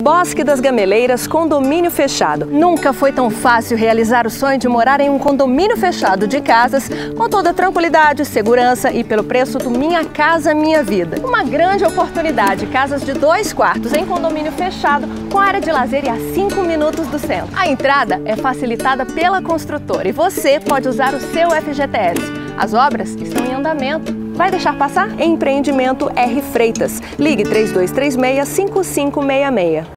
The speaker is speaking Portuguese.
Bosque das Gameleiras, condomínio fechado. Nunca foi tão fácil realizar o sonho de morar em um condomínio fechado de casas, com toda a tranquilidade, segurança e pelo preço do Minha Casa Minha Vida. Uma grande oportunidade, casas de 2 quartos em condomínio fechado, com área de lazer e a 5 minutos do centro. A entrada é facilitada pela construtora e você pode usar o seu FGTS. As obras estão em andamento. Vai deixar passar? Empreendimento R. Freitas. Ligue 3236-5566.